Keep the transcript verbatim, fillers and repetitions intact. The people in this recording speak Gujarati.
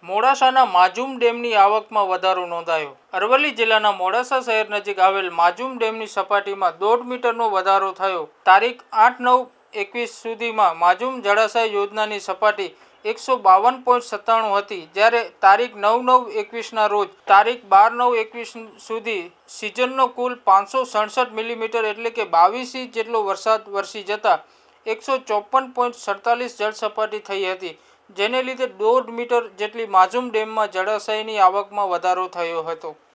મોડાસાના માજુમ ડેમની આવકમાં વધારો નોંધાયો। અરવલ્લી જિલ્લાના મોડાસા શહેર નજીક આવેલ માજુમ ડેમની સપાટીમાં દોઢ મીટરનો વધારો થયો। તારીખ આઠ નવ એકવીસ સુધીમાં માજુમ જળાશય યોજનાની સપાટી એકસો બાવન પોઈન્ટ સત્તાણું હતી, જ્યારે તારીખ નવ નવ એકવીસના રોજ તારીખ બાર નવ એકવીસ સુધી સિઝનનો કુલ પાંચસો સડસઠ મિલીમીટર એટલે કે બાવીસ ઇંચ જેટલો વરસાદ વરસી જતા એકસો ચોપન પોઈન્ટ સડતાલીસ જળસપાટી થઈ હતી, જેને લીધે દોઢ મીટર જેટલી માજુમ ડેમમાં જળાશયની આવકમાં વધારો થયો હતો।